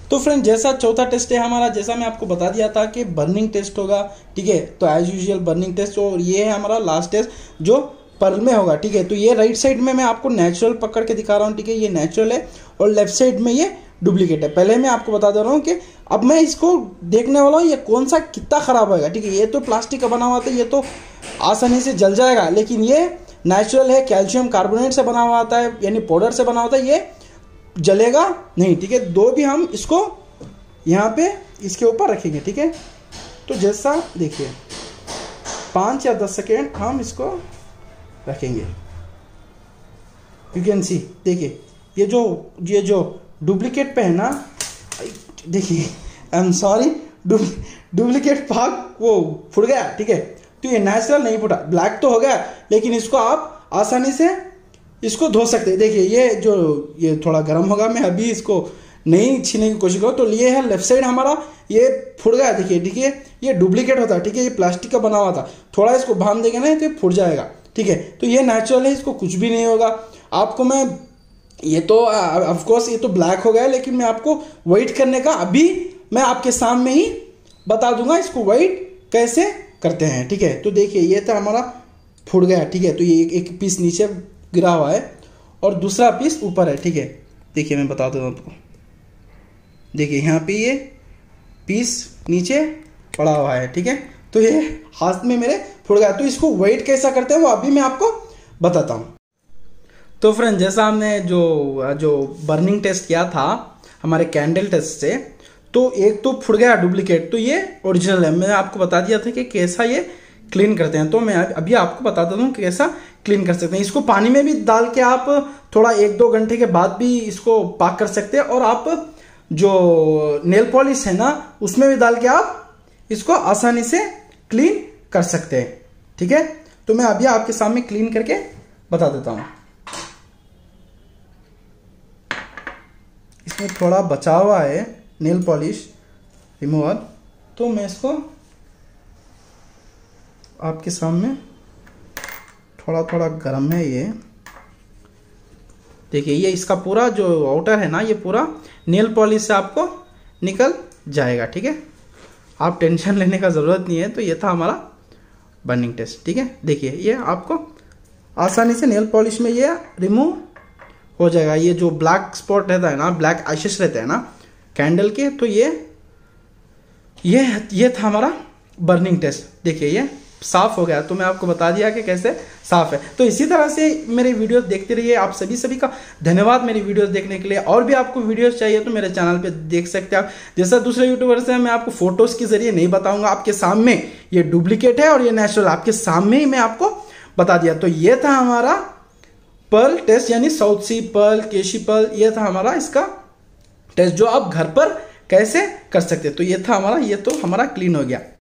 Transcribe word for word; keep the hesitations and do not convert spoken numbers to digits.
तो फ्रेंड जैसा चौथा टेस्ट है हमारा, जैसा मैं आपको बता दिया था कि बर्निंग टेस्ट होगा, ठीक है। तो एज यूजुअल बर्निंग टेस्ट, और ये है हमारा लास्ट टेस्ट जो पर्ल में होगा, ठीक है। तो ये राइट साइड में मैं आपको नेचुरल पकड़ के दिखा रहा हूँ, ठीक है, ये नेचुरल है, और लेफ्ट साइड में ये डुप्लीकेट है। पहले मैं आपको बता दे रहा हूँ कि अब मैं इसको देखने वाला हूँ ये कौन सा कितना ख़राब होगा, ठीक है। ये तो प्लास्टिक का बना हुआ था, ये तो आसानी से जल जाएगा, लेकिन ये नेचुरल है, कैल्शियम कार्बोनेट से बना हुआ आता है, यानी पाउडर से बना होता है, ये जलेगा नहीं, ठीक है। दो भी हम इसको यहाँ पे इसके ऊपर रखेंगे, ठीक है। तो जैसा देखिए पाँच या दस सेकेंड हम इसको रखेंगे, यू कैन सी, देखिए ये जो ये जो डुप्लीकेट पे है ना, देखिए आई एम सॉरी, डुप्लीकेट पाक वो फुट गया, ठीक है। तो ये नेचुरल नहीं फुटा, ब्लैक तो हो गया, लेकिन इसको आप आसानी से इसको धो सकते हैं। देखिए ये जो ये थोड़ा गर्म होगा, मैं अभी इसको नहीं छीनने की कोशिश करूँ। तो ये है लेफ्ट साइड हमारा, ये फुट गया, देखिए, ठीक है। ये डुप्लीकेट होता है, ठीक है, ये प्लास्टिक का बना हुआ था, थोड़ा इसको बांध देंगे ना तो ये फुट जाएगा, ठीक है। तो ये नेचुरल है, इसको कुछ भी नहीं होगा। आपको मैं ये तो ऑफ कोर्स ये तो ब्लैक हो गया, लेकिन मैं आपको वाइट करने का अभी मैं आपके सामने ही बता दूंगा इसको वाइट कैसे करते हैं, ठीक है। तो देखिए ये था हमारा फुट गया, ठीक है। तो ये एक, एक पीस नीचे गिरा हुआ है और दूसरा पीस ऊपर है, ठीक है। देखिए मैं बता दूँ आपको, देखिए यहाँ पे ये पीस नीचे पड़ा हुआ है, ठीक है। तो ये हाथ में मेरे फुट गया। तो इसको वाइट कैसा करते हैं वो अभी मैं आपको बताता हूँ। तो फ्रेंड जैसा हमने जो जो बर्निंग टेस्ट किया था हमारे कैंडल टेस्ट से, तो एक तो फुट गया डुप्लीकेट, तो ये ओरिजिनल है। मैंने आपको बता दिया था कि कैसा ये क्लीन करते हैं, तो मैं अभी आपको बता देता हूँ कैसा क्लीन कर सकते हैं। इसको पानी में भी डाल के आप थोड़ा एक दो घंटे के बाद भी इसको पाक कर सकते हैं, और आप जो नेल पॉलिश है ना उसमें भी डाल के आप इसको आसानी से क्लीन कर सकते हैं, ठीक है। तो मैं अभी आपके सामने क्लीन करके बता देता हूँ। इसमें थोड़ा बचा हुआ है नेल पॉलिश रिमूवर, तो मैं इसको आपके सामने, थोड़ा थोड़ा गर्म है ये, देखिए ये इसका पूरा जो आउटर है ना ये पूरा नेल पॉलिश से आपको निकल जाएगा, ठीक है। आप टेंशन लेने का ज़रूरत नहीं है। तो ये था हमारा बर्निंग टेस्ट, ठीक है। देखिए ये आपको आसानी से नेल पॉलिश में ये रिमूव हो जाएगा। ये जो ब्लैक स्पॉट रहता है ना, ब्लैक आइशेस रहते हैं ना कैंडल के, तो ये ये ये था हमारा बर्निंग टेस्ट। देखिए ये साफ हो गया, तो मैं आपको बता दिया कि कैसे साफ है। तो इसी तरह से मेरे वीडियोस देखते रहिए। आप सभी सभी का धन्यवाद मेरी वीडियोस देखने के लिए। और भी आपको वीडियोस चाहिए तो मेरे चैनल पे देख सकते हैं आप। जैसा दूसरे यूट्यूबर्स हैं, मैं आपको फोटोज के जरिए नहीं बताऊंगा, आपके सामने ये डुप्लीकेट है और ये नेचुरल आपके सामने ही मैं आपको बता दिया। तो ये था हमारा पर्ल टेस्ट, यानी south sea pearl, keshi pearl, ये था हमारा इसका टेस्ट जो आप घर पर कैसे कर सकते हैं। तो ये था हमारा, ये तो हमारा क्लीन हो गया।